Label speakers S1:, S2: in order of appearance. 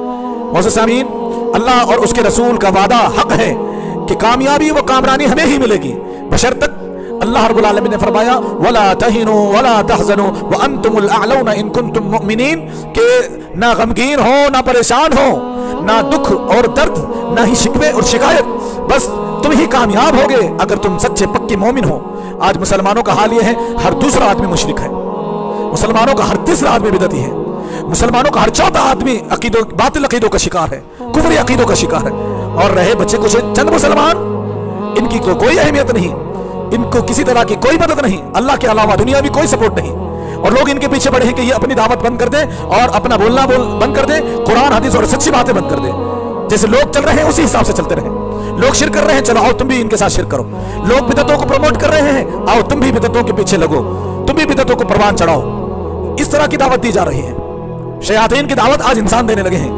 S1: मोहसिन, अल्लाह और उसके रसूल का वादा हक है कि कामयाबी व कामरानी हमें ही मिलेगी, बशर्त अल्लाह रब्बुल आलमीन ने फरमाया वला तहिनु वला तहज़नु व अंतुमुल अअलौना इन कुंतुम मुमिनीन, के ना गमगीन हो, ना परेशान हो, ना दुख और दर्द, ना ही शिकवे और शिकायत, बस तुम ही कामयाब होगे अगर तुम सच्चे पक्के मोमिन हो। आज मुसलमानों का हाल यह है, हर दूसरा आदमी मुशरिक है, मुसलमानों का हर तीसरा आदमी बिदअती है, मुसलमानों का हर चौथा आदमी बातिल अकीदों का शिकार है, कुफरी अकीदों का शिकार है। और रहे बच्चे कुछ चंद मुसलमान, इनकी कोई अहमियत नहीं, इनको किसी तरह की कोई मदद नहीं, अल्लाह के अलावा दुनिया में कोई सपोर्ट नहीं, और लोग इनके पीछे पड़े हैं कि ये अपनी दावत बंद कर दें और अपना बोलना बंद कर दें, कुरान हदीस और सच्ची बातें बंद कर दें। जैसे लोग चल रहे हैं उसी हिसाब से चलते रहे। लोग शिरक कर रहे हैं, चलो आओ तुम भी इनके साथ शिरक करो। लोग बिदअतों को प्रमोट कर रहे हैं, आओ तुम भी बिदअतों के पीछे लगो, तुम भी बिदअतों को परवान चढ़ाओ। इस तरह की दावत दी जा रही है। शयातीन की दावत आज इंसान देने लगे हैं।